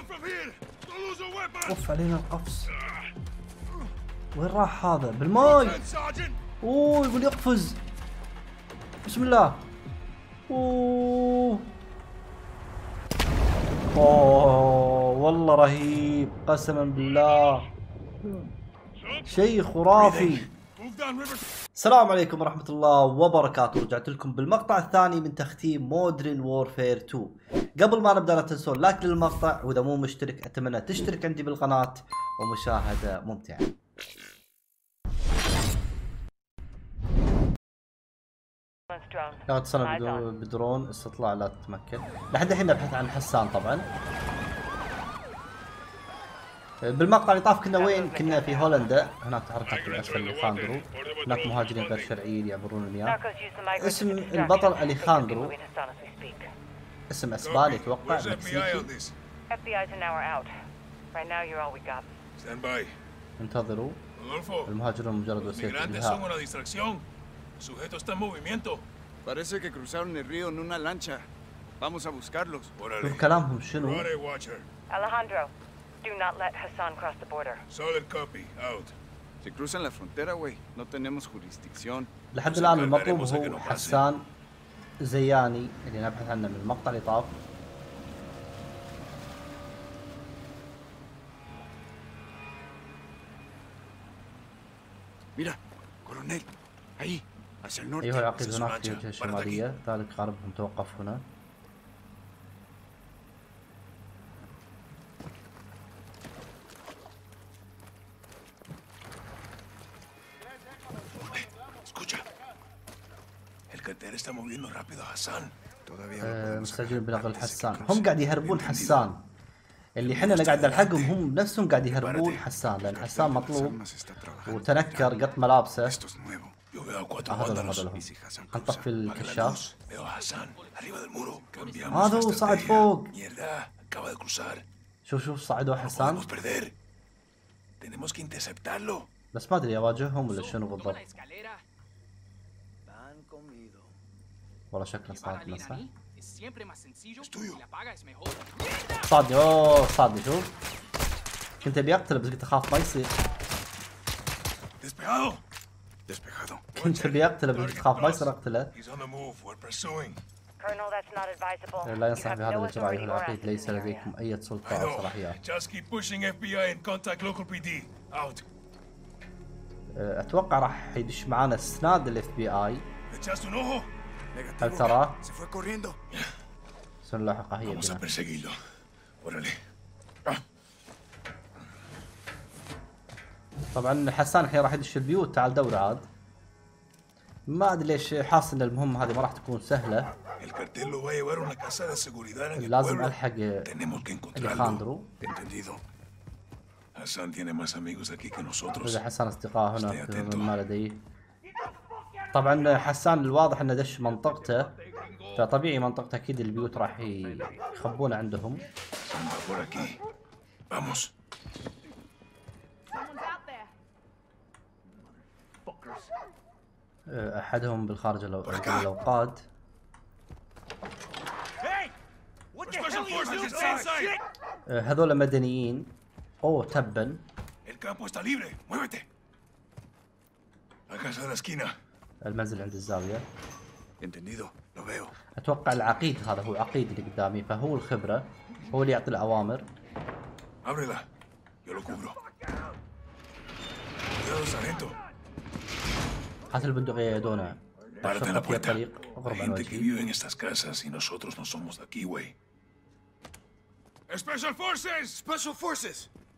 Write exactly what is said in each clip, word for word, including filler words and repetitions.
اوف علينا القفز. وين راح هذا؟ بالماي. اوه يقول يقفز. بسم الله. اوه اوه والله رهيب قسما بالله، شيء خرافي. السلام عليكم ورحمة الله وبركاته. رجعت لكم بالمقطع الثاني من تختيم مودرن وورفير تو. قبل ما نبدأ لا تنسون لايك للمقطع، واذا مو مشترك اتمنى تشترك عندي بالقناة، ومشاهدة ممتعة. لو اتصلنا بدرون استطلاع لا تتمكن. لحد الحين نبحث عن حسان طبعا. بالمقطع اللي طاف كنا وين؟ كنا في هولندا. هناك تحركات بالاسفل اليخاندرو، هناك مهاجرين غير شرعيين يعبرون المياه. اسم البطل اليخاندرو، اسم اسباني اتوقع مكسيكي. انتظروا، المهاجرون مجرد وسيله انتهاء. Sujeto está en movimiento. Parece que cruzaron el río en una lancha. Vamos a buscarlos. شوف كلامهم شنو. Alejandro, do not let Hassan cross the border. Solid copy. Out. Si cruzan la frontera, güey, no tenemos jurisdicción. لحد الآن المطلوب هو حسان زياني اللي نبحث عنه من المقطع اللي طاف. Mira, coronel, ahí. أيها العقيد، هناك في الجهة الشمالية، ذلك غالبهم توقف هنا. مستعجلين بنقل حسان. هم قاعد يهربون حسان. اللي حنا اللي قاعد نلحقهم هم نفسهم قاعد يهربون حسان، لأن حسان مطلوب وتنكر قط ملابسه. هذا لهم هذا لهم. نطفي الكشاف. هذا هو صعد فوق. شوف شوف صعدوا حسان. بس ما ادري اواجههم ولا شنو بالضبط. والله شكله صادني صح؟ صادني اوه صادني. شوف كنت ابي اقتله بس قلت اخاف ما يصير. كنت ابي اقتله بس خاف ما يصير اقتله. لا ينصح بهذا الاجراء ايها العقيد، ليس لديكم اي سلطه او صلاحيات. اتوقع راح يدش معانا سناد الاف بي اي. هل تراه؟ سنلاحقه هي بنا. طبعا حسان الحين راح يدش البيوت. تعال دور عاد. ما ادري ليش حاسس ان المهمة هذه ما راح تكون سهلة. لازم الحق اليخاندرو. اذا حسان اصدقاء هنا ما لديه. طبعا حسان الواضح انه دش منطقته، فطبيعي منطقته اكيد البيوت راح يخبون عندهم. احدهم بالخارج الاوقات. هذول مدنيين. اوه تبا. المنزل عند الزاوية. اتوقع العقيد هذا هو عقيد اللي قدامي، فهو الخبرة، هو اللي يعطي الاوامر. هات البندقية يا دونا. الشرطة في الطريق. اغرب عن وجهي. Special forces! Special forces!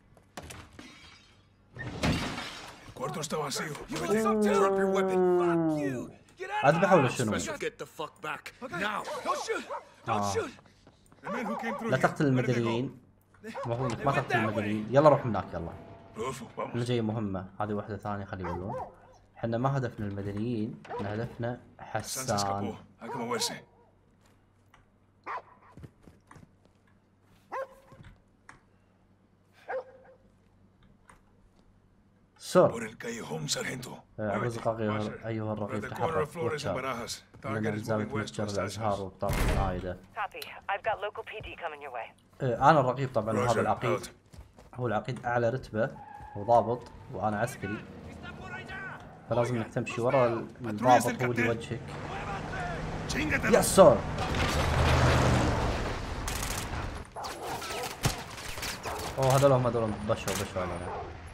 El cuarto está vacío. Drop your weapon. Fuck you. اذبحه ولا شنو؟ Get the fuck back now. Don't shoot. Don't shoot. لا تقتل المدنيين. المفروض انك ما تقتل المدنيين. يلا روح هناك يلا. انا جاي مهمة. هذه واحدة ثانية خلي يقولون. احنا ما هدفنا المدنيين، احنا هدفنا حسان. سور الرزق أيها الرقيب تحرك واتشاب لنا إزالة متجر الأزهار والطاقة العائدة. أنا الرقيب طبعا وهذا العقيد هو العقيد أعلى رتبة وضابط وأنا عسكري، فلازم انك تمشي ورا الضابط هو اللي يوجهك. يس سور. اوه هذول هم هذول بشوا بشوا علينا.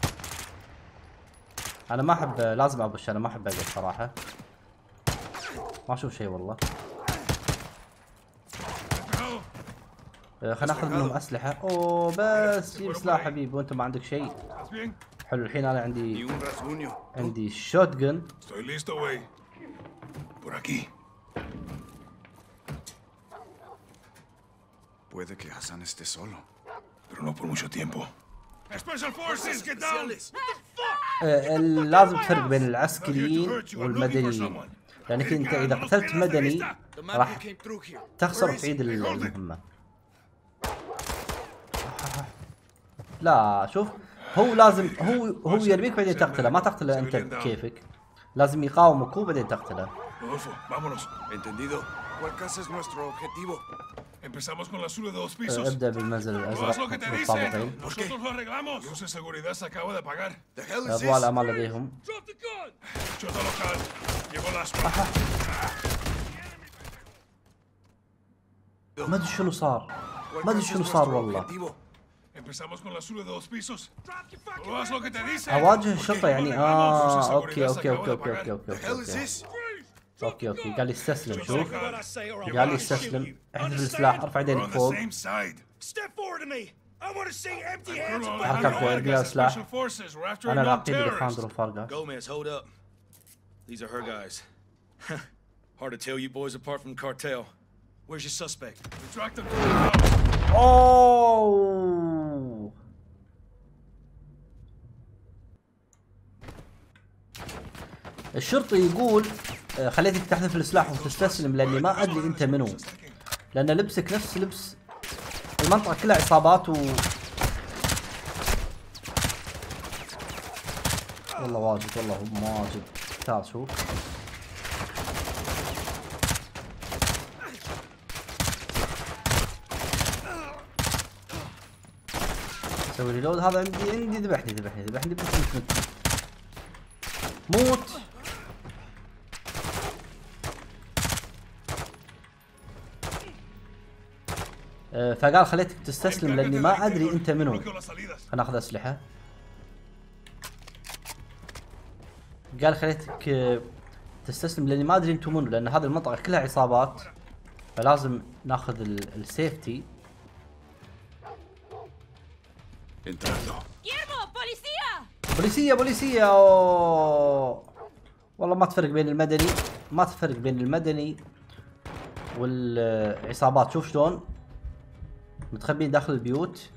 انا ما احب لازم ابش، انا ما احب اقعد صراحة. ما اشوف شيء والله. خلينا ناخذ منهم اسلحة. اوه بس جيب سلاح حبيبي وانت ما عندك شيء. حلو الحين انا عندي عندي شوت جن. Puede que Hassan esté solo, pero no por mucho tiempo. Special forces, get down! لازم تفرق بين العسكريين والمدنيين، لانك انت اذا قتلت مدني راح تخسر وتعيد المهمة. لا شوف هو لازم هو هو يرميك بعدين تقتله، ما تقتله انت بكيفك، لازم يقاومك هو بعدين تقتله. ابدأ بالمنزل الازرق بالطابقين. اضواء الامان لديهم. ما ادري شنو صار، ما ادري شنو صار والله. اواجه الشرطة يعني. اه اوكي اوكي اوكي اوكي اوكي اوكي اوكي اوكي اوكي قال لي استسلم. شوف قال لي استسلم، احذف السلاح، ارفع يدينك فوق، حركة فوق، ارمي السلاح. انا العقيد اليخاندرو فارغا. These are her guys. Hard to tell you boys apart from cartel. Where's your suspect? We tracked him to the house. Oh! الشرطي يقول خليتك تحذف السلاح وتستسلم لاني ما ادري انت منو، لان لبسك نفس لبس المنطقة كلها عصابات و والله واجد والله هم واجد. تعال شوف سوي ريلود. هذا عندي عندي ذبحني ذبحني ذبحني بس موت موت. أه فقال خليتك تستسلم لاني ما ادري انت منو. خلينا ناخذ اسلحة. قال خليتك تستسلم لاني ما ادري انتم منو، لان هذه المنطقة كلها عصابات فلازم ناخذ السيفتي. بوليسية بوليسية. أوه. والله ما تفرق بين المدني، ما تفرق بين المدني والعصابات. شوف شلون متخبين داخل البيوت.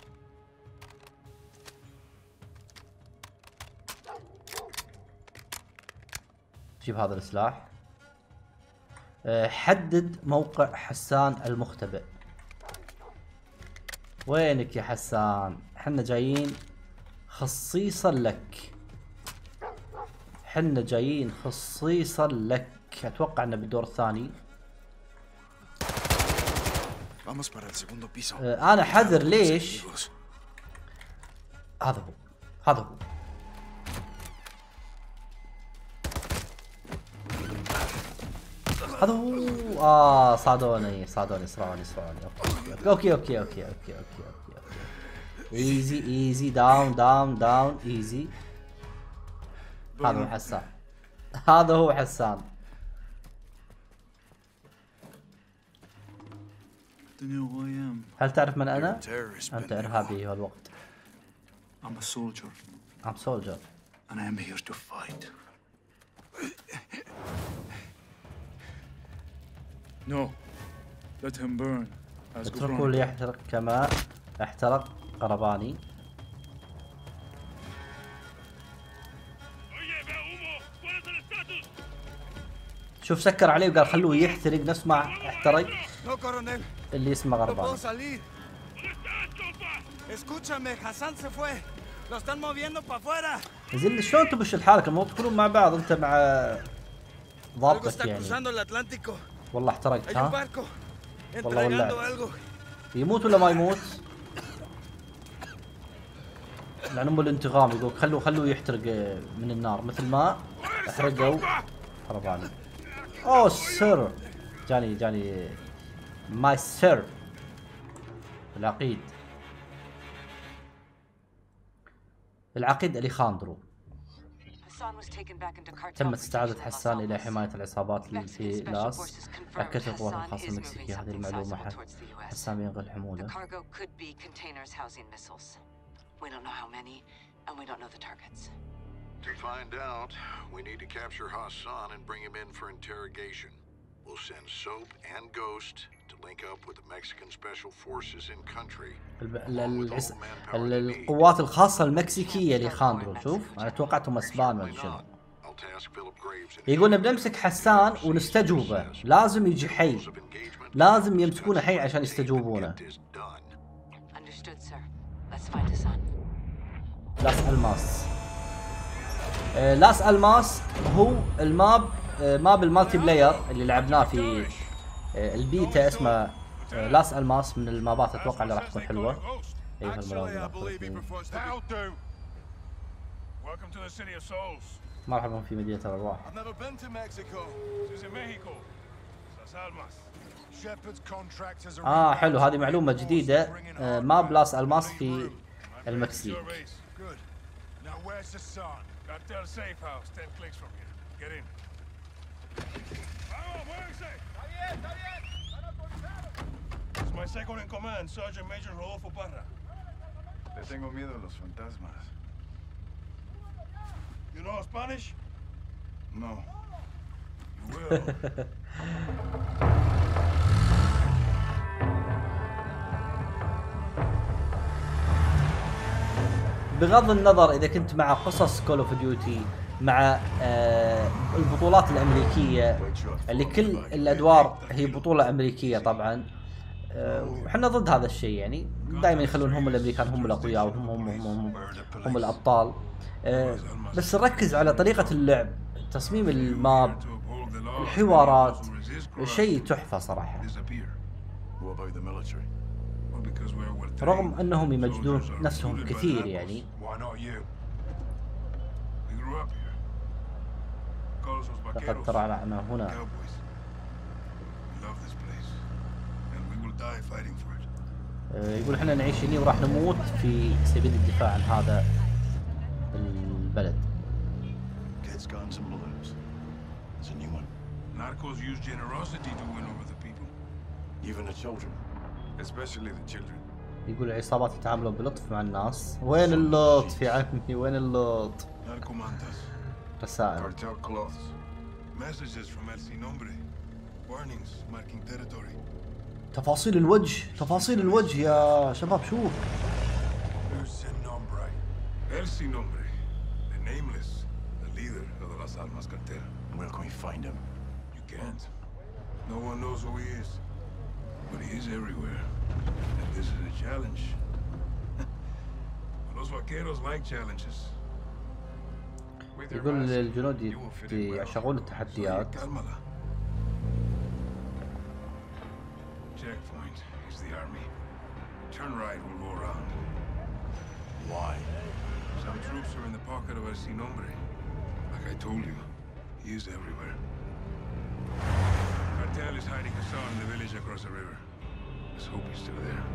جيب هذا السلاح. حدد موقع حسان المختبئ. وينك يا حسان؟ حنا جايين خصيصا لك، حنا جايين خصيصا لك. اتوقع انه بالدور الثاني. انا حذر ليش؟ هذا هو هذا هو هذا هو. اه صادوني صادوني صرعوني صرعوني. اوكي اوكي اوكي اوكي اوكي اوكي اوكي ايزي ايزي داون داون داون ايزي. هذا هو حسان، هذا هو حسان. هل تعرف من انا؟ انت ارهابي ايها الوقت. I'm a soldier. I'm soldier. And I am here to fight. No. Let him burn. اتركوا ليحترق كما احترق قرباني. شوف سكر عليه وقال خلوه يحترق نفس ما احترق اللي اسمه غرباني. Escúchame, Hassan se fue. Lo están moviendo para afuera. زين شلون تبش لحالك؟ المفروض تكونون مع بعض انت مع ضابطك يعني. والله احترقت ها؟ والله ولعت. يموت ولا ما يموت؟ لان ام الانتقام يقول خلوه خلوه يحترق من النار مثل ما احرقوا حرباني. اوه سير جاني جاني ماي سير العقيد العقيد اليخاندرو. تم استعادة حسان إلى حماية العصابات في لاس. أكدت القوات الخاصة المكسيكية هذه المعلومة. حسان ينقل الحمولة. We don't know how many, and we don't know the targets. To find out, we need to capture Hassan and bring him in for interrogation. We'll send Soap and Ghost to link up with the Mexican Special Forces in country. العس... القوات الخاصة المكسيكية لخاندرو. شوف أنا توقعتهم أسبان ما شنو. يقولنا بنمسك حسان ونستجوبه. لازم يجي حي. لازم يمسكونه حي عشان يستجوبونه. لاس الماس. آه لاس الماس هو الماب آه ماب المالتي بلاير اللي لعبناه في آه البيتا اسمه آه لاس الماس من المابات اتوقع اللي راح تكون حلوه. ايها المراقبين مرحبا في مدينة الارواح. اه حلو هذه معلومة جديدة. آه ماب لاس الماس في المكسيك. Now where's Hassan? Cartel safe house, ten clicks from here. Get in. Vamos, muévense. Está bien, está bien. It's my second in command, Sergeant Major Rodolfo Parra. Le tengo miedo a los fantasmas. You know Spanish? No. You will. بغض النظر اذا كنت مع قصص كول اوف ديوتي مع آه البطولات الامريكيه اللي كل الادوار هي بطوله امريكيه طبعا. وحنا آه ضد هذا الشيء يعني دائما يخلون هم الامريكان هم الاقوياء وهم هم هم هم, هم الابطال. آه بس نركز على طريقه اللعب، تصميم الماب، الحوارات، شيء تحفه صراحه. رغم انهم يمجدون نفسهم كثير يعني. لقد ترعرعنا هنا. يقول احنا نعيش هنا وراح نموت في سبيل الدفاع عن هذا البلد. Narcos use generosity to win over the people. Even the children, especially the children. يقول العصابات يتعاملون بلطف مع الناس. وين اللطف يا عمي؟ وين اللطف؟ رسائل. Cartel cloths. Messages from El Sin Nombre. Warnings marking territory. تفاصيل الوجه، تفاصيل الوجه يا شباب شوف. El Sin Nombre. El Sin Nombre. The nameless, the leader of the Las Almas cartel. Where can we find him? You can't. No one knows who he is. But he is everywhere. And this is a challenge. Los vaqueros like challenges. يقول الجنود يعشقون التحديات. Checkpoint is the army. Turn right, we'll go around. Why? Some troops are in the pocket of El Sin Nombre. Like I told you, he is everywhere. Cartel is hiding Hassan in the village across the river. Let's hope he's still there.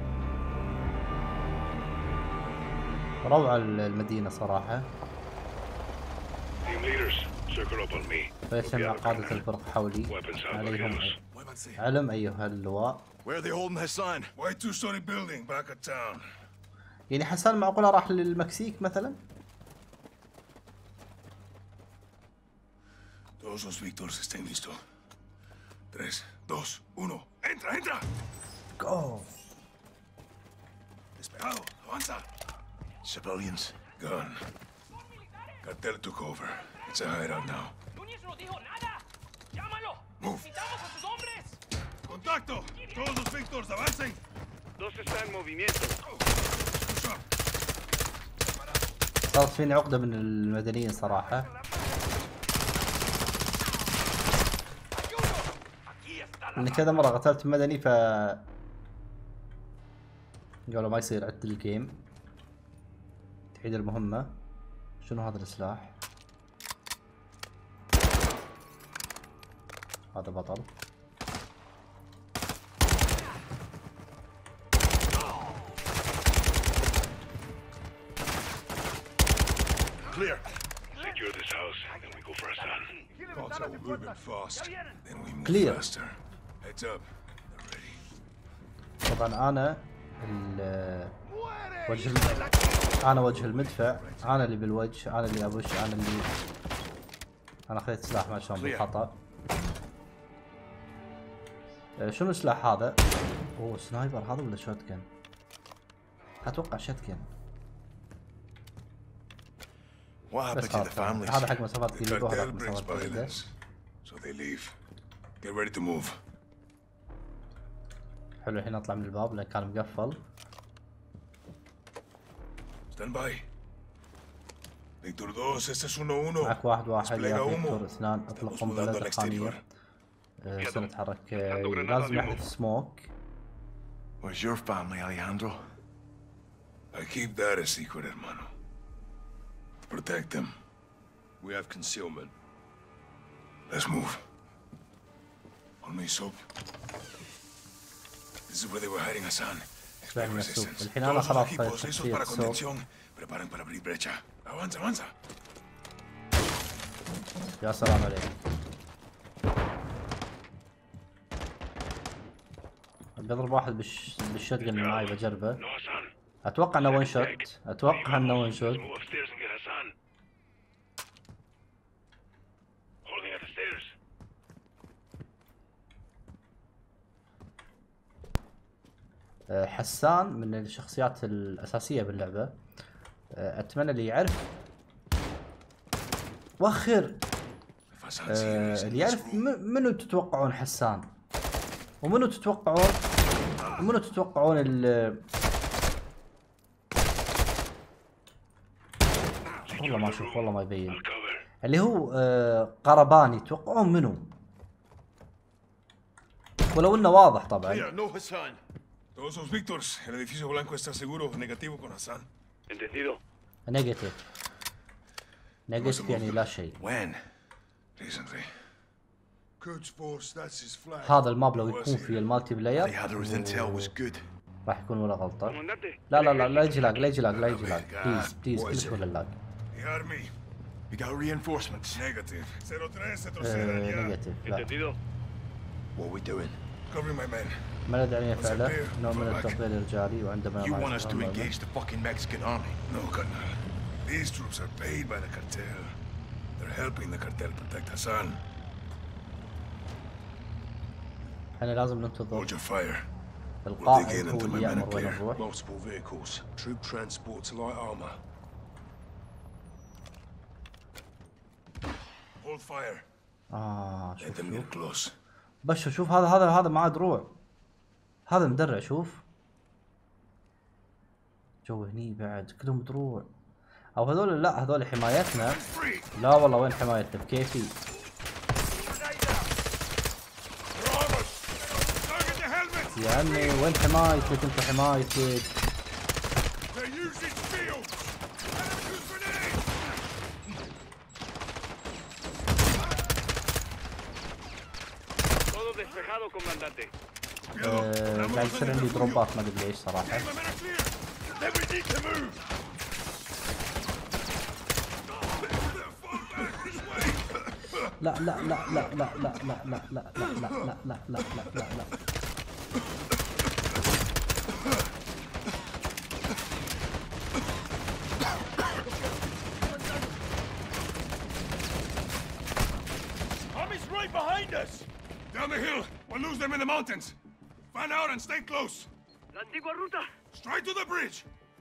روعة المدينة صراحة. Team leaders, circle up on me. فيجتمع قادة الفرق حولي. عليهم علم أيها اللواء. Where are they holding Hassan? White two-story building back of town. يعني حسان معقولة راح للمكسيك مثلا؟ Todos los Víctores estén listos. Tres, dos, uno. Entra, entra. Go. Despejado, avanza. Civilians. Gone. Cartel took over. It's a hideout now. Move. Contacto. Todos los Víctores avancen. Dos están en movimiento. Escucha. صارت فيني عقدة من المدنيين صراحة. اني كذا مرة قتلت مدني ف قالوا ما يصير عد الجيم. تعيد المهمة. شنو هذا السلاح؟ هذا بطل. Clear. Secure this house, then we go for Hassan. Cartel moving fast, then we move Clear. faster. Heads up. They're ready. طبعا انا ال وجه الم... انا وجه المدفع، انا اللي بالوجه، انا اللي ابش، انا اللي انا اخذت سلاح ما شلون بالخطا. شنو السلاح هذا؟ اوه سنايبر هذا ولا شوت جن؟ اتوقع شوت جن. بس هذا هذا حق مسافات قريبة وهذا حق مسافات بعيدة. So they leave. Get ready to move. حلو الحين اطلع من الباب لان كان مقفل. Stand by. Victor dos, este es uno uno. معك واحد واحد يا فيكتور اثنان اطلق قنبلة دخانية. أه سنتحرك. أه لازم نحذف سموك. Where's your family, Alejandro? I keep that a secret, hermano. Protect them. We have concealment. Let's move. On me, Soap. This is where they were hiding Hassan. Expect resistance. الحين انا خلاص listos para contención. Preparen para abrir brecha. Avanza, avanza. يا سلام عليك. بضرب واحد بالش... بالشوت اللي معاي بجربه. اتوقع انه ون شوت، اتوقع انه ون شوت. حسان من الشخصيات الاساسيه باللعبه. اتمنى اللي يعرف وخر أه اللي يعرف منو تتوقعون حسان ومنو تتوقعون ومنو تتوقعون ال والله ما اشوف والله ما يبين اللي هو أه قرباني تتوقعون منو ولو انه واضح طبعا. Todos sus Víctors, el edificio blanco está seguro, negativo con Hassan. Entendido. Negative. Negative يعني لا شيء. When? Recently. Kurt's force, that's his flag. هذا الماب لو يكون في المالتي بلاير راح يكون ولا غلطة. لا لا لا لا يجي لاج لا يجي لاج لا يجي لاج. بليز بليز كلش ولا لاج. The army. We got reinforcements. Negative. cero tres, Negative. Entendido. What are we doing? Covering my men. ما ندري عن فعله نوع من التطوير الرجالي وعندما You want us to engage the fucking Mexican army? No, carnal. These troops are paid by the cartel. They're helping the cartel protect Hassan. احنا لازم ننتظر. Hold your fire. القائد هو اللي يأمر وين نروح. Multiple vehicles, troop transports, light armor. Hold fire. آه شوف شوف. بس شوف هذا هذا هذا معاه دروع. هذا مدرع شوف. جو هني بعد كلهم دروع. او هذول لا هذول حمايتنا. لا والله وين حمايتنا بكيفي. يا عمي وين حمايتك انت حمايتك. قاعد يصير عندي دروبات ما ادري ليش صراحه. لا لا لا لا لا لا لا لا لا لا لا لا لا لا لا لا لا Army's right behind us. Down the hill. We'll lose them in the mountains. Find out and stay close. La antigua ruta. Straight to the bridge.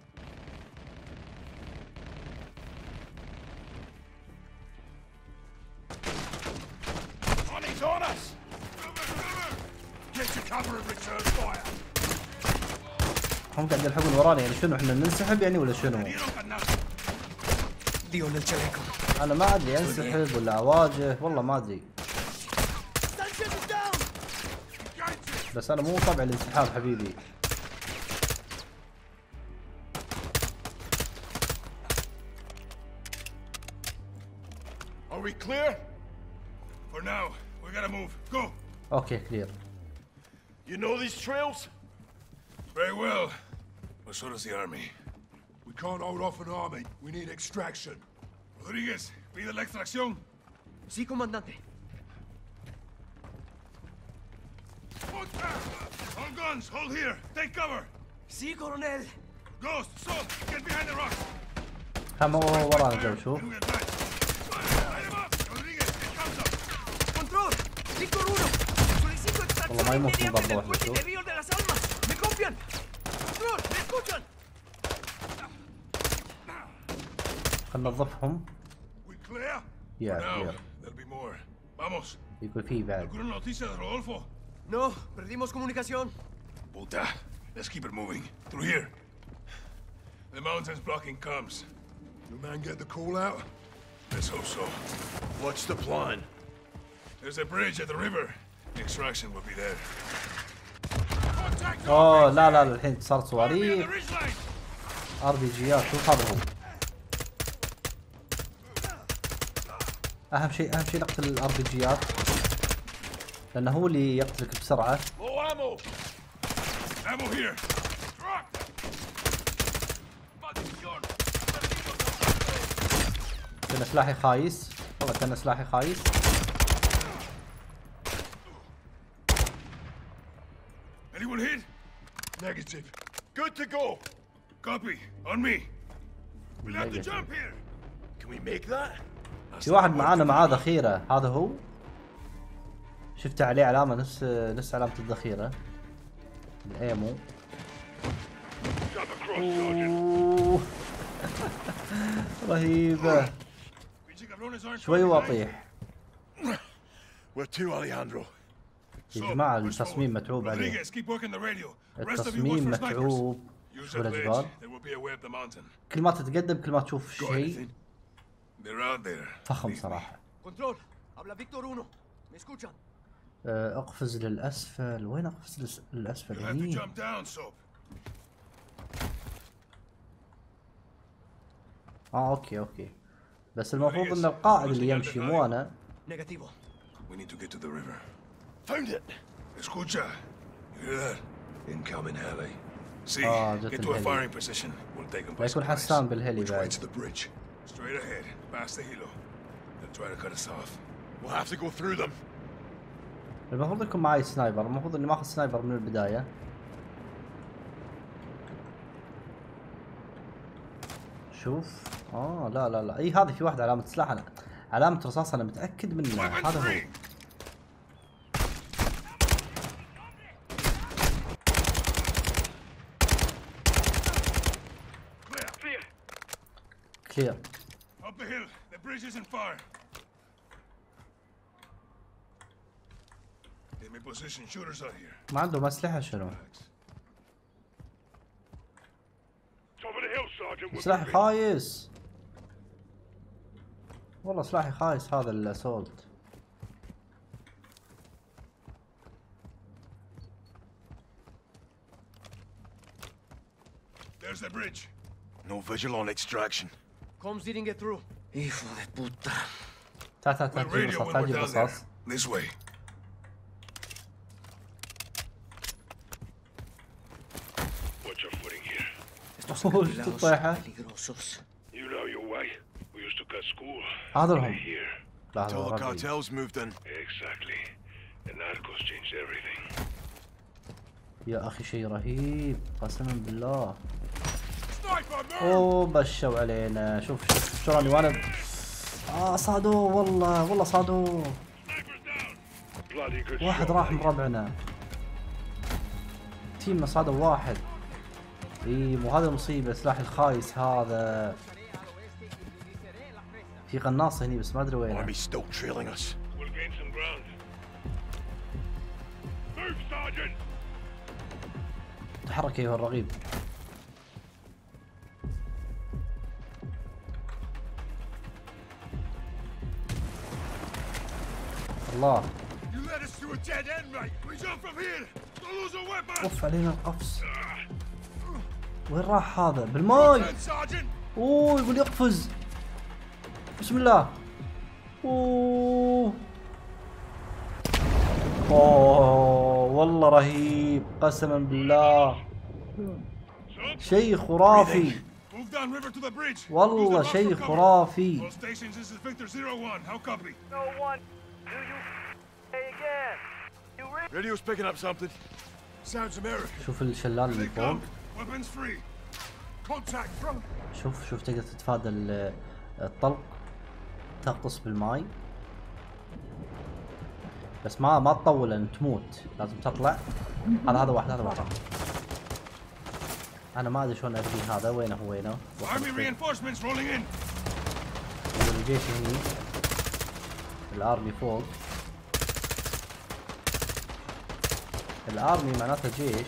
Army's on us. Get your cover and return fire. هم قاعد يلحقون ورانا يعني شنو احنا ننسحب يعني ولا شنو؟ انا ما ادري انسحب ولا اواجه، والله ما ادري. بس انا مو طبع الانسحاب حبيبي. Are we clear? For now, we gotta move. Go. اوكي كلير. You know these trails? Very well. But so does the army. We can't hold off an army. We need extraction. Rodriguez, pide la extracción. Sí, comandante. All guns, hold here. Take cover. Sí, coronel. Ghost, Soap, get behind the rocks. هم ورانا جو شوف. Control. Víctor uno. Solicito extracción inmediata del puente de Río de las Almas. ¿Me copian? Control, ¿me escuchan? خلنا ننظفهم. We clear? Yeah, For now, clear. there'll be more. Vamos. يقول فيه بعد. ¿Alguna noticia de Rodolfo? No, perdimos comunicación. Puta. Let's keep it moving. Through here. The mountain's blocking comms. Your man get the call out? Let's hope so. What's the plan? There's a bridge at the river. Extraction will be there. اوه لا لا الحين صارت صواريخ. ار بي جيات، شوف هذا هو. اهم شيء اهم شيء نقتل الار بي جيات. لانه هو اللي يقتلك بسرعة. Ammo here. كان سلاحي خايس، والله كان سلاحي خايس. Anyone hit? Negative. Good to go. Copy. On me. We'll have to jump here. Can we make that? في واحد معانا معاه ذخيرة، هذا هو. شفت عليه علامة نفس نفس علامة الذخيرة. الايمو. أوه. رهيبة. شوي واطيح. يا جماعة التصميم متعوب عليه. التصميم متعوب. شوف الجبال. كل ما تتقدم كل ما تشوف شيء فخم صراحة. اقفز للأسفل، وين اقفز للأسفل؟ هني. اه اوكي اوكي. بس المفروض ان القائد اللي يمشي مو انا. We need to get to the river. Found it. Escucha. You hear that? Incoming heli. See, get to a firing position. We'll take them by surprise. يكون حسان بالهلي بعد. Which way to the bridge? Straight ahead, past the hilo. They'll try to cut us off. We'll have to go through them. المفروض يكون معي سنايبر، المفروض اني ماخذ سنايبر من البداية. شوف. اه لا لا لا، اي هذه في واحدة علامة سلاح، انا علامة رصاص انا متأكد منها، هذا هو. Clear. Up the hill. The bridge is in fire. In my position. Shooters out here. ما عندهم أسلحة شنو؟ سلاحي خايس. والله سلاحي خايس هذا الاسولت. There's the bridge. No visual on extraction. Comms didn't get through. Hijo de puta. تعال تعال تعال جيب رصاص، تعال جيب رصاص. This way. What's your footing here? وش الطيحة؟ You know your way. We used to cut school. هذا هم. Till the cartels moved in. Exactly. The narcos changed everything. يا اخي شيء رهيب قسما بالله. اوه بشوا علينا. شوف شوف شو راني وانا. اه صادوه والله والله صادوه. واحد راح من ربعنا. تيمنا صادوا واحد. اي مو هذا المصيبة، سلاحي الخايس هذا. في قناص هني بس ما ادري وين. تحرك ايها الرغيب. الله. You led us to a dead end, mate. We jump from here. Don't lose a weapon. اوف علينا القفز. وين راح هذا؟ بالماي. اوه يقول يقفز. بسم الله. اوه اوه والله رهيب قسما بالله. شيء خرافي. والله شيء خرافي. Radio's picking up something. Sounds American. شوف الشلال اللي فوق. Weapons free. Contact from. شوف شوف تقدر تتفادى الطلق، تغطس بالماي، بس ما ما تطول لان تموت، لازم تطلع. هذا هذا واحد هذا واحد. انا ما ادري شلون ارمي هذا، وينه هو وينه؟ الجيش هني، الارمي فوق. الارمي معناته جيش.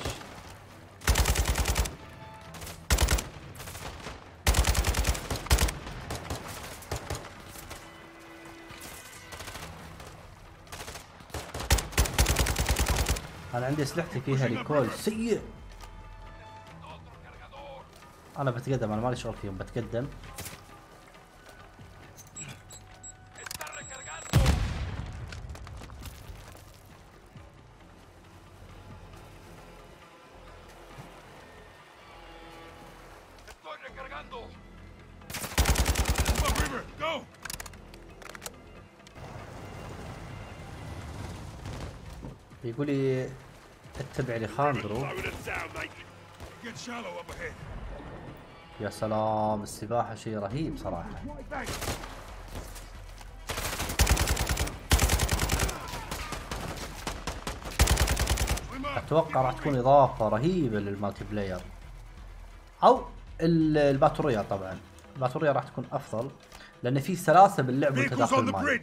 انا عندي اسلحتي فيها ريكول سيء. انا بتقدم، انا مالي شغل فيهم، بتقدم. يقول لي اتبع اليخاندرو. يا سلام، السباحة شيء رهيب صراحة. اتوقع راح تكون اضافة رهيبة للمالتي بلاير، او الباتورية. طبعا الباتورية راح تكون افضل لان في سلاسة باللعب وانت داخل الماي.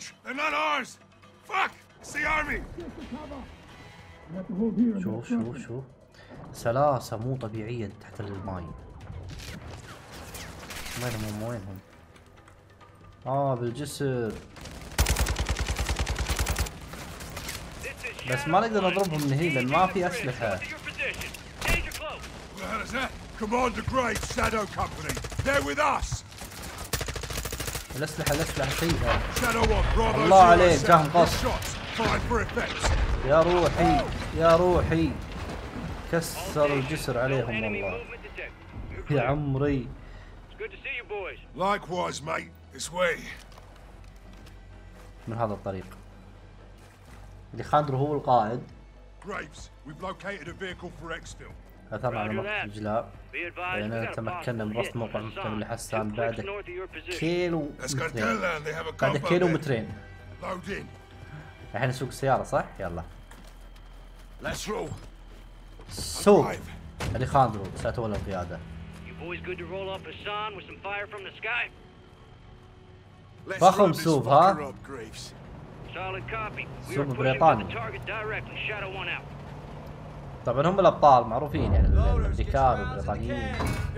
شوف شوف شوف سلاسة مو طبيعية تحت الماي. وينهم وينهم؟ اه بالجسر، بس ما نقدر نضربهم من هنا لان ما في اسلحة. الاسلحة الاسلحة سيئة. الله عليك جاهم قص. يا روحي يا روحي، كسر الجسر عليهم والله يا عمري. Likewise, mate. This way. من هذا الطريق. اليخاندرو هو القائد. Graves, we've located a vehicle for exfil. أثرنا على موقع الإجلاء، لأننا تمكنا من رصد موقع المحتمل لحسان بعد كيلو مترين. بعد كيلو مترين. الحين نسوق السيارة صح؟ يلا. سوق اليخاندرو سأتولى القيادة. فخم سوب ها؟ سوب بريطاني. طبعا هم الابطال معروفين يعني الامريكان والبريطانيين.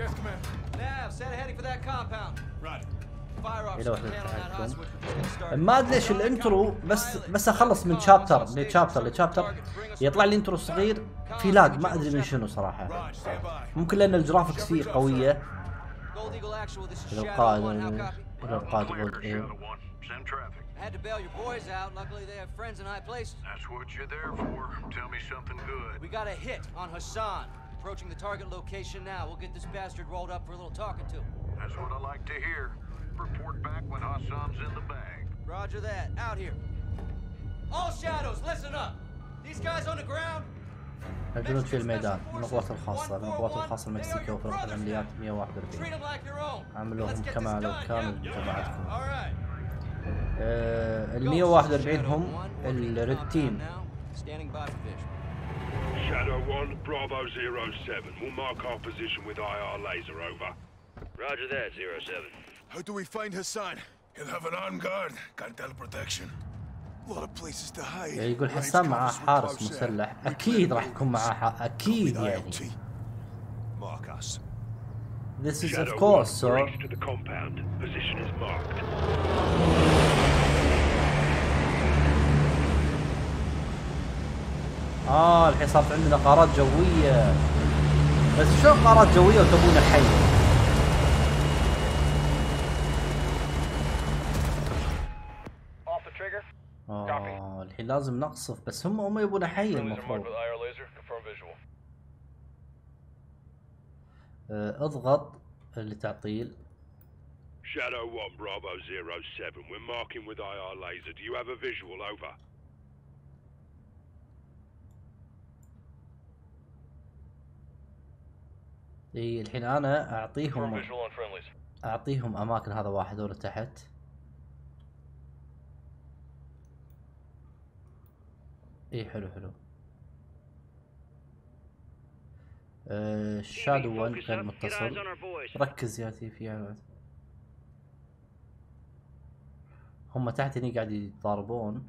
الى وحدة التحكم. ما ادري ليش الانترو بس بس اخلص من شابتر لشابتر لشابتر يطلع لي انترو صغير في لاج، ما ادري من شنو صراحة. ممكن لان الجرافكس فيه قوية. الى القائد الى القائد يقول ايه. I had to bail your boys out. Luckily, they have friends in high places. That's what you're there for. Tell me something good. We got a hit on Hassan. Approaching the target location now. We'll get this bastard rolled up for a little talking to. That's what I like to hear. Report back when Hassan's in the bag. Roger that. Out here. All shadows, listen up. These guys on the ground. الجنود في الميدان من القوات الخاصة من القوات الخاصة المكسيكية وفرق العمليات مية وواحد وأربعين. عملوهم كما لو كانوا جماعتكم. آه ال مية وواحد وأربعين هم الريد تيم. Shadow one, Bravo zero seven. We'll mark our position with I R laser over. Roger that, zero seven. How do we find Hassan? He'll have an armed guard, cartel protection. A lot of places to hide. يقول حسان معاه حارس مسلح، أكيد راح يكون معاه أكيد يعني. Mark us. This is of course, sir. To the compound. Position is marked. اه الحين صارت عندنا قارات جوية. بس شلون قارات جوية وتبون حي؟ اه الحين لازم نقصف، بس هم هم يبون حي المفروض. آه اضغط لتعطيل. Shadow one, Bravo zero seven. We're marking with I R laser. Do you have a visual? Over. اي الحين انا اعطيهم اعطيهم اماكن. هذا واحد ولا تحت. اي حلو حلو. آه شادو ون كان متصل. ركز يا تي فيها. هم تحت هني قاعد يتضاربون.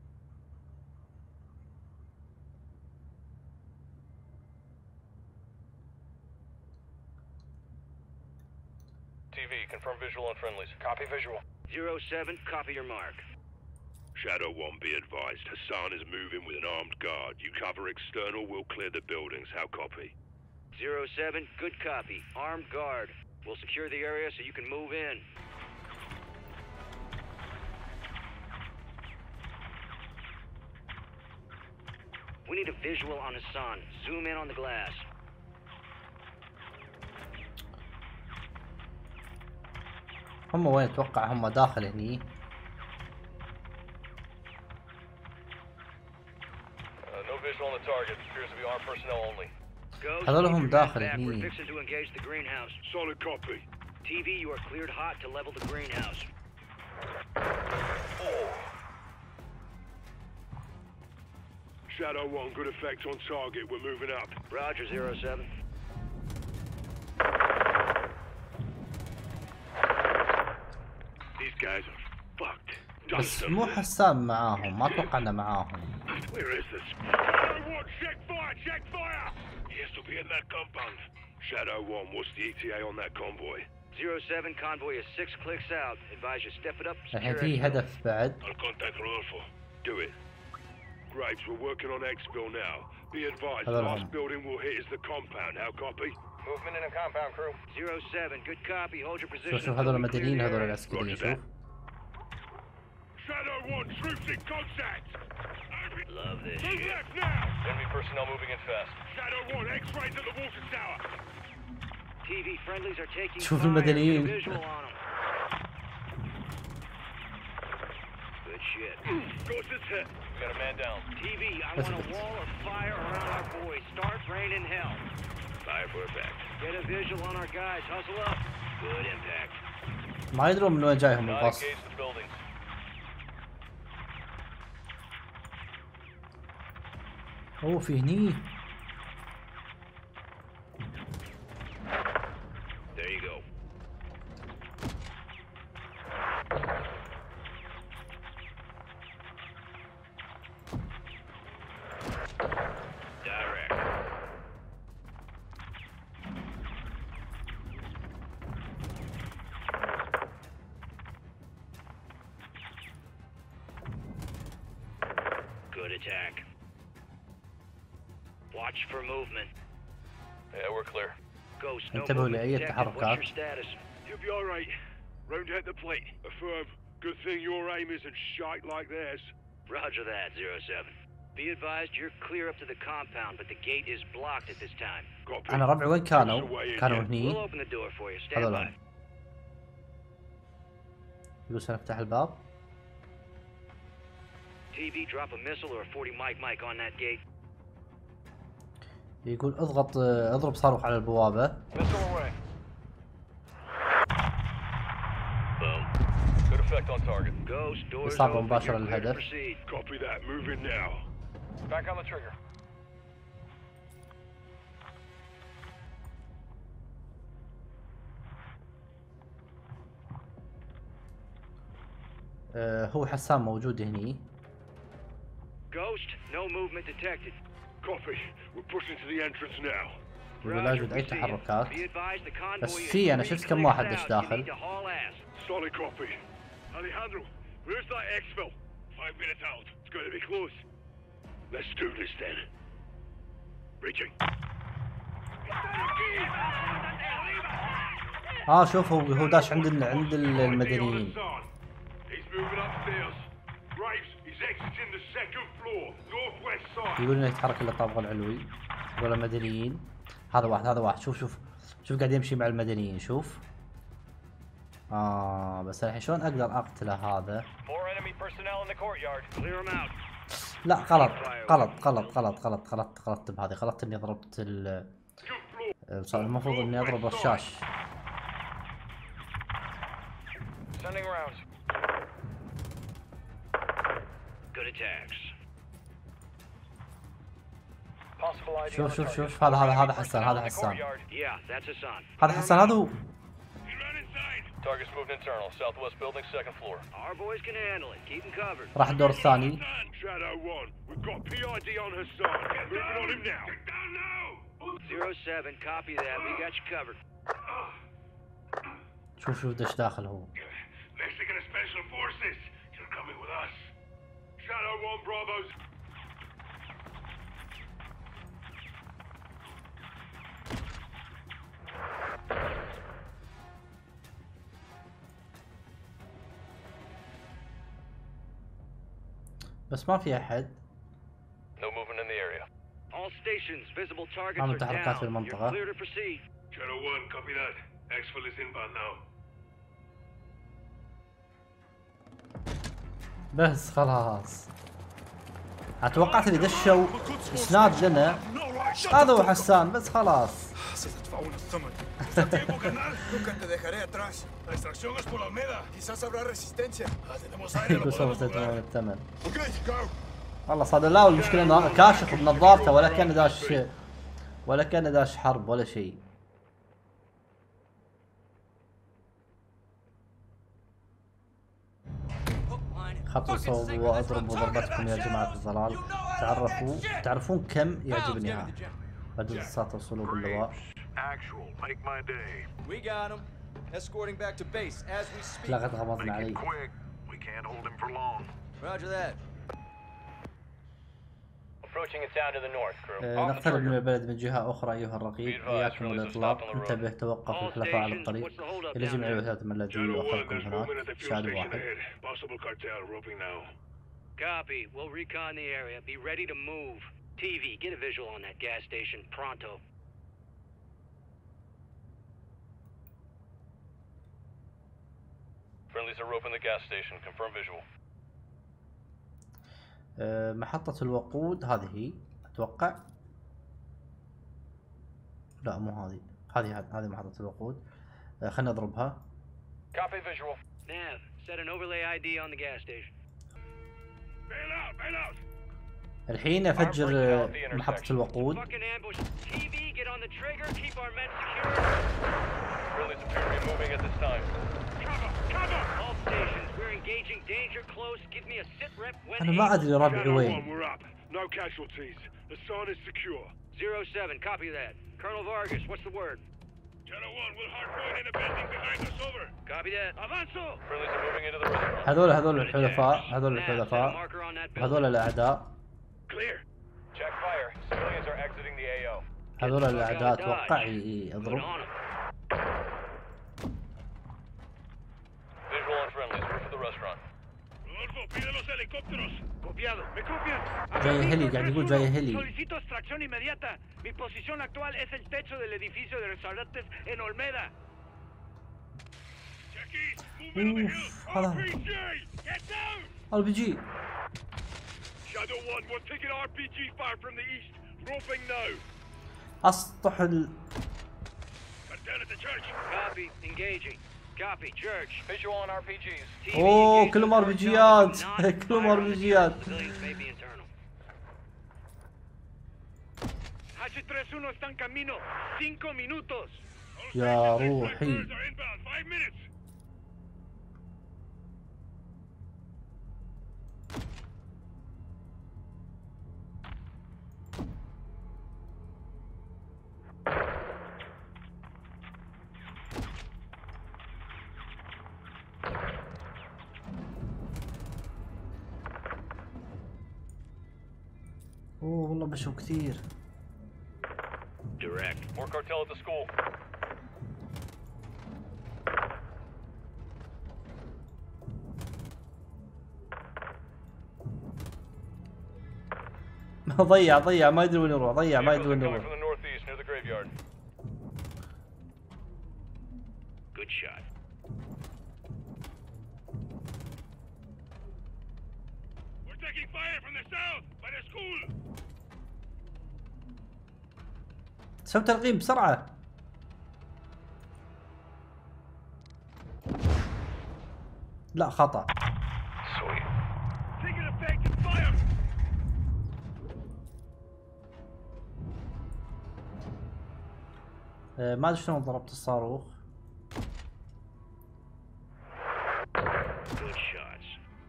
T V, confirm visual on friendlies. Copy visual. Zero seven, copy your mark. Shadow one, be advised. Hassan is moving with an armed guard. You cover external, we'll clear the buildings. How copy? Zero seven, good copy. Armed guard. We'll secure the area so you can move in. We need a visual on Hassan. Zoom in on the glass. هم وين اتوقع؟ هم داخل هني. No visual on the target. Appears to be armed personnel only. هذولهم داخل هني. We're fixing to engage the greenhouse. Solid copy. T V, you are cleared hot to level the greenhouse. Shadow one, good effect on target. We're moving up. Roger, zero seven. These guys are fucked. بس مو حسام معاهم. ما اتوقع انه معاهم. Where is this? Shadow one, check fire, check fire! He has to be in that compound. Shadow one, what's the E T A on that convoy? Zero seven, convoy is six clicks out. Advise you step it up. الحين في هدف بعد. I'll contact Rodolfo. Do it. Graves, we're working on Xville now. Be advised, the last building we'll hit is the compound. How copy? Movement in a compound, crew. Zero seven, good copy. Hold your position. شوف شوف هذول المدنيين هذول العسكريين. شوف. Shadow one, troops in contact. Love this Move shit. left now. Enemy personnel moving in fast. Shadow one, X-rays at the water tower. T V friendlies are taking شوف fire. المدنيين. Get a visual on them. Good shit. Ghost is hit. We got a man down. T V, I want a wall of fire around our boys. Start raining hell. Fire for effect. Get a visual on our guys. Hustle up. Good impact. ما يدرون من وين جايهم الباص. اوه في هني. There you go. Direct. Good attack. Watch for movement. Yeah, we're clear. Ghost, no انتبهوا movement لأي detected. تحركات. What's your status? You'll be alright. Round at the plate. Affirm. Good thing your aim isn't shite like theirs. Roger that, zero seven. Be advised, you're clear up to the compound, but the gate is blocked at this time. Copy. أنا ربعي وين كانوا؟ كانوا We'll هني. open the door for you. Stand by. هذول. يقول سنفتح الباب. T V, drop a missile or a forty mic mic on that gate. يقول اضغط اضرب صاروخ على البوابة. Missile away. Boom. Good effect on target. Ghost, doors إصابة open. مباشرة You're clear to للهدف. proceed. Copy that. Move in now. Back on the trigger. آه هو حسام موجود هني. Ghost, no movement detected. Copy. We're pushing to the entrance now. يقول لا يوجد أي تحركات. Be advised, the convoy بس is في أنا three شفت كم clicks واحد out. دش You داخل. need to haul ass. Solid copy. Alejandro, where's that exfil? Five minutes out. It's going to be close. Let's do this then. اه شوف هو هو داش عند ال... عند المدنيين. يقول انه يتحرك الى الطابق العلوي ولا مدنيين. هذا واحد هذا واحد شوف شوف شوف قاعد يمشي مع المدنيين شوف. اه بس الحين شلون اقدر اقتله هذا؟ لا غلط غلط غلط غلط غلط غلط غلطت بهذه غلطت اني ضربت ال صار المفروض اني اضرب رشاش. شوف شوف شوف هذا هذا هذا حسان هذا حسان هذا حسان هذا هو. Target's moving internal, southwest building, second floor. Our boys can handle it. Keep them covered. راح الدور الثاني. Shadow one, we've got P I D on Hassan. Moving on him now. Get down now. Zero seven, copy that. We got you covered. شوف شوف دش داخل هو. Mexican Special Forces, you're coming with us. Shadow one, Bravos. بس ما في احد. No movement in the area. All stations, visible targets ما are من تحركات في down. You're المنطقة. clear to proceed. Shadow one, copy that. Exfil is inbound now. بس خلاص. اتوقعت اللي دشوا اسناد لنا هذا هو حسان بس خلاص. Nunca te dejaré atrás. La extracción es por Almeda. Quizás habrá resistencia. Tenemos aire. يقول سوف تدفعون الثمن. Okay, go. والله صاد لا المشكلة انه كاشف بنظارته ولا كان داش ولا كان داش حرب ولا شيء. خطوا صوب واضربوا ضربتكم يا جماعة الضلال. تعرفوا تعرفون كم يعجبني بدل الصلاة توصلوا باللواء. لقد غمضنا عليه. نقترب من البلد من جهة أخرى أيها الرقيب. إياكم الإطلاق. انتبه توقف الحلفاء على الطريق. إلى جميع الوحدات من الذي يؤخركم هناك. شاهد واحد. Copy. We'll recon the area. Be ready to move. T V, get a visual on that gas station. Pronto. Friendlies are roping the gas station. Confirm visual. أه محطة الوقود هذه هي أتوقع. لا مو هذه. هذه هذه محطة الوقود. أه خلنا نضربها. Copy visual. Nav, set an overlay I D on the gas station. Bail out, bail out. الحين أفجر محطة الوقود. Fucking ambush. T V, get on the trigger. Keep our men secure. Friendlies appear to be moving at this time. Cover, cover. All stations, we're engaging danger close. Give me a sit rep when أنا ما أدري ربعي وين. We're up. No casualties. The sun is secure. Zero seven, copy that. Colonel Vargas, what's the word? Shadow one, we'll hardpoint in a building behind us. Over. Copy that. Avanzo. Friendlies are moving into the restaurant. هذول هذول الحلفاء هذول الحلفاء هذول الأعداء. Clear. Check fire. Civilians are exiting the A O. هذول الأعداء أتوقع يضرب. Visual on friendlies. Roof of the restaurant. Rodolfo, pide los helicópteros. Copiado. ¿Me copian? جاي هلي قاعد يقول جاي هلي. Solicito extracción inmediata. Mi posición actual es el techo del edificio de restaurantes en Olmeda. Uf, هذا Get down. ار بي جي. Shadow one, we're taking R P G fire from the east. Roping now. أسطح ال. Down at the church. Copy. Engaging. Copy. Church. Visual on R P Gs. أوه كلهم ار بي جيات. كلهم ار بي جيات. H tres uno está en camino. Cinco minutos. يا روحي. Five minutes. اوه والله بشوف كثير. Direct. More cartel at the school. ضيع ضيع ما يدري وين يروح، ضيع ما يدري وين يروح. From the northeast near the graveyard. Good shot. We're taking fire from the south by the school. سوي ترقيم بسرعة. لا خطأ. Sweet. Taking effective fire. ما ادري شلون ضربت الصاروخ. Good shots.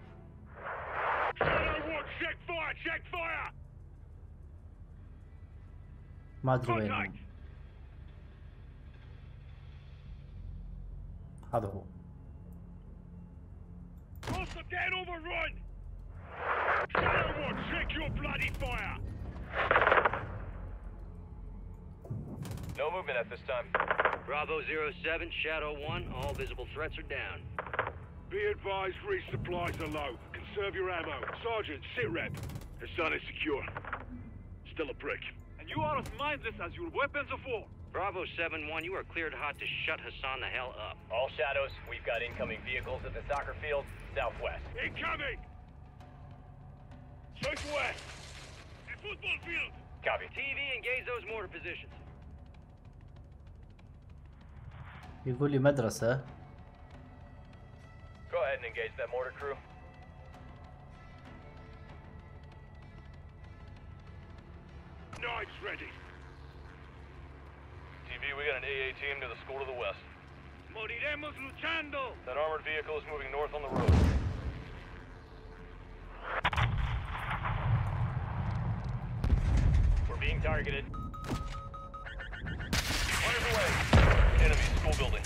Shadow one, check fire, check fire. ما ادري وين. هذا هو. Hostile get overrun. Shadow one, check your bloody fire. No movement at this time. Bravo zero seven, Shadow one, all visible threats are down. Be advised, resupplies are low. Conserve your ammo. Sergeant, sit rep. Hassan is secure. Still a prick. And you are as mindless as your weapons of war. Bravo seven one, you are cleared hot to shut Hassan the hell up. All shadows, we've got incoming vehicles at the soccer field, southwest. Incoming! Southwest! The football field! Copy. T V, engage those mortar positions. يقول لي مدرسة. Go ahead and engage that mortar crew. Knives ready. T V, we got an A A team to the school to the west. Moriremos luchando. That armored vehicle is moving north on the road. We're being targeted. Fires away. Enemy school building.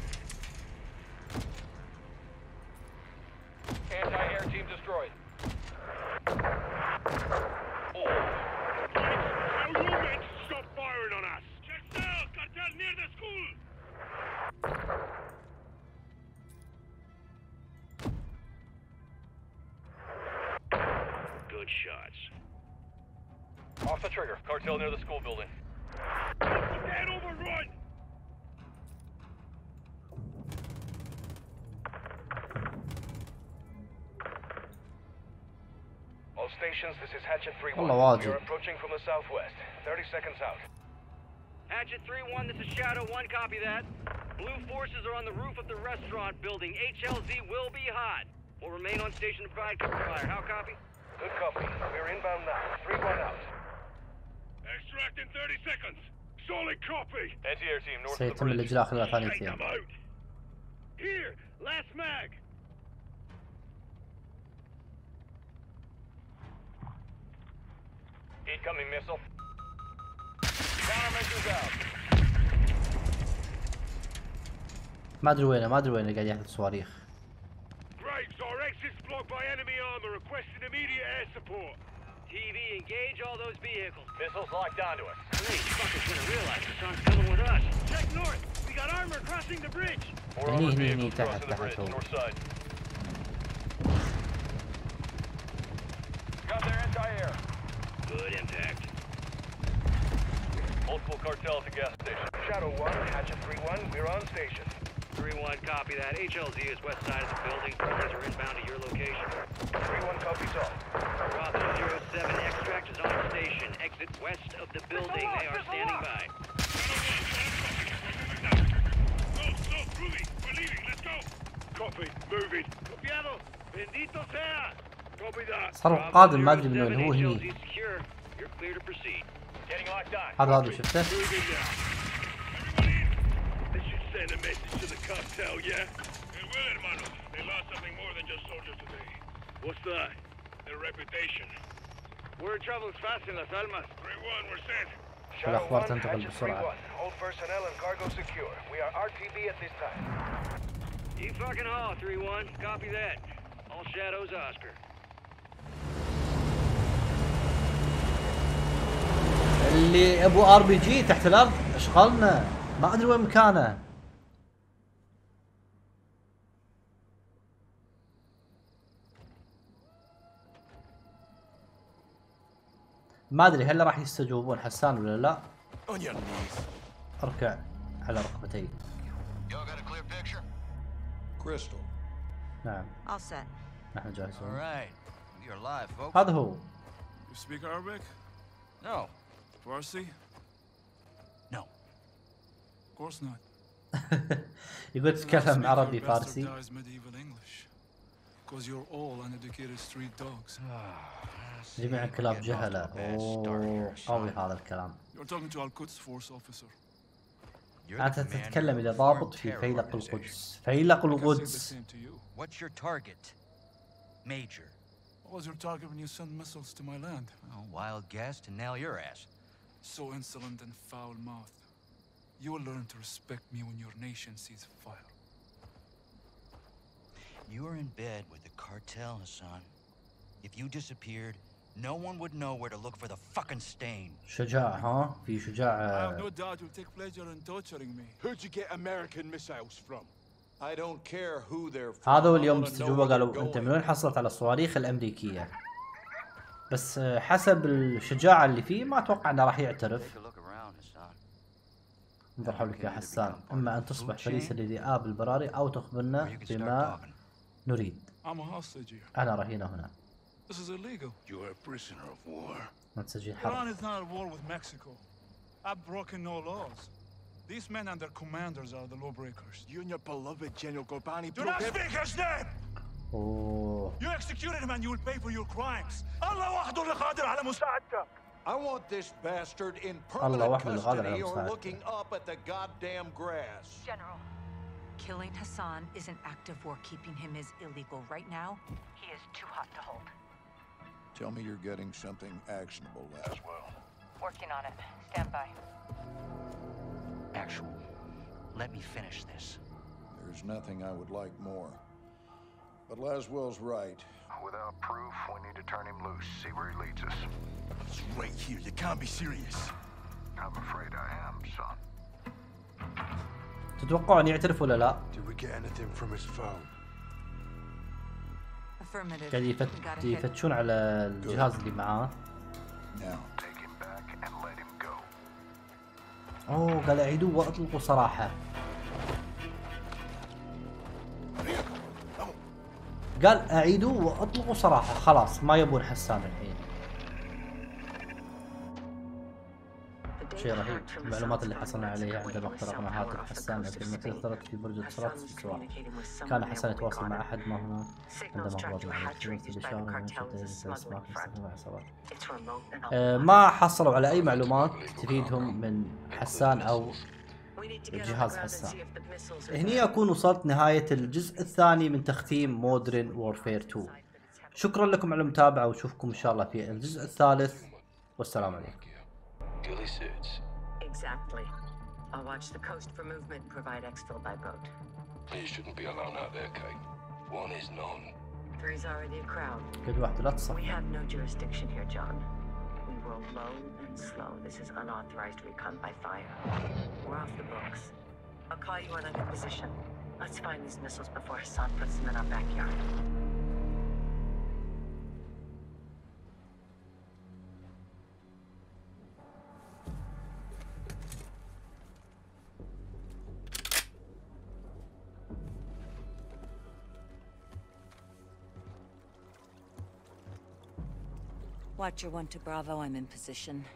Anti-air team destroyed. Oh. How you men stop firing on us? Check cell, cartel near the school. Good shots. Off the trigger. Cartel near the school building. Get overrun. All stations, this is Hatchet three one. والله واجد. We are approaching from the southwest. thirty seconds out. Hatchet three one, this is Shadow one, copy that. Blue forces are on the roof of the restaurant building. H L Z will be hot. We'll remain on station to provide cover fire. How copy? Good copy. We're inbound now. three one out. Extract in thirty seconds. Solid copy. Anti-air team north of the سيتم bridge. الإجلاء خلال Take ثانيتين. them out. Here, last mag. Incoming missile. Countermeasures out. ما ادري وينه ما ادري وينه قاعد يحدث صواريخ. Graves, our exit's blocked by enemy armor. Requesting immediate air support. T V, engage all those vehicles. Missiles locked onto us. These fuckers gonna realize Hassan's coming with us. Check north. We got armor crossing the bridge. Four هني armored هني هني vehicles تحت crossing the تحت bridge, هو. north side. Got their anti-air. Good impact. Multiple cartel at the gas station. Shadow one, Hatchet three one, we're on station. three one, copy that. H L Z is west side of the building. Friendlies are inbound to your location. three one copies all. Bravo zero seven, extract is on station. Exit west of the building. They are standing by. Go, go, Ruby. We're leaving. Let's go. Copy. Moving. Copiado. Bendito sea. Copy that. صاروخ قادم ما ادري من وين هو هني. Secure. You're clear to proceed. Getting locked on. هذا هذا شفته. Moving now. Everyone in. This should send a message to the cartel, yeah? It will, hermano. They lost something more than just soldiers today. What's that? Their reputation. We're in trouble fast in Las Almas. three one, we're set. الأخبار تنتقل بسرعة. Hold personnel and cargo secure. We are R T B at this time. You fucking haul, three one. Copy that. All shadows, Oscar. اللي ابو ار بي جي تحت الارض اشغلنا، ما ادري وين مكانه. ما ادري هل راح يستجوبون حسان ولا لا. اركع على ركبتي. نعم. نحن جاهزون. هذا هو. You speak Arabic? No. Farsi? No. Of course not. يقول تتكلم عربي فارسي. medieval English. Because you're all uneducated street dogs. جميع كلاب جهلة. اوه قوي هذا الكلام. You're talking to Al-Quds force officer. أنت تتكلم إلى ضابط في فيلق القدس. فيلق القدس. What's your target? Major. What was your target when you sent missiles to my land? Oh, wild guess to nail your ass. So insolent and foul-mouthed. You will learn to respect me when your nation sees fire. You are in bed with the cartel, Hassan. If you disappeared, no one would know where to look for the fucking stain. شجاع ها؟ في شجاع. I have no doubt you'll take pleasure in torturing me. Who'd you get American missiles from? I don't care who they're from. هذا اليوم استجوبه قالوا انت من وين حصلت على الصواريخ الامريكيه؟ بس حسب الشجاعه اللي فيه ما اتوقع انه راح يعترف. انظر حولك يا حسان، اما ان تصبح فريسه لذئاب البراري او تخبرنا بما نريد. انا رهينه هنا. This is illegal. You are a prisoner of war. ما تسجيل Iran حرب. is not at war with Mexico. I've broken no laws. These men and their commanders are the lawbreakers. You and your beloved General Ghorbrani. Do not speak his name! Oh. You executed him and you will pay for your crimes. Allah wahdu al-qadir ala musa'adtak. I want this bastard in Allah permanent wahdu al-qadir ala custody or musa'adtak. looking up at the goddamn grass. General, killing Hassan isn't active war. Keeping him is illegal. Right now, he is too hot to hold. Tell me you're getting something actionable as well. Working on it. Stand by. Actual, let me finish this. There's nothing I would like more. But Laswell's right. Without proof, we need to turn him loose, see where he leads us. It's right here. You can't be serious. I'm afraid I am, son. تتوقع ان يعترف ولا لا؟ Did we get anything from his phone? Affirmative. قاعد يفت... يفتشون على الجهاز اللي معاه. Now take him back and let him go. اوه قال اعيدوه واطلقوا سراحه. قال اعيدوه واطلقوا سراحه، خلاص ما يبون حسان الحين. شيء رهيب، المعلومات اللي حصلنا عليها عندما اخترقنا هاتف حسان التي اخترت في برج اتصالات السواق. كان حسان يتواصل مع احد ما هنا عندما قررنا على الاشاره من الاسماك مستخدمه عصابات. ما حصلوا على اي معلومات تفيدهم من حسان او جهاز حسان. هني اكون وصلت نهايه الجزء الثاني من تختيم مودرن وورفير تو. شكرا لكم على المتابعه واشوفكم ان شاء الله في الجزء الثالث والسلام عليكم. Ghillie suits. Exactly. I'll watch the coast for movement and provide exfil by boat. You shouldn't be alone out there, Kate. One is none. Three's already a crowd. قد واحدة لا تصح. We have no jurisdiction here, John. We roll low and slow. This is unauthorized recon by fire. We're off the books. I'll call you when I'm in position. Let's find these missiles before Hassan puts them in our backyard. Watcher one to Bravo, I'm in position.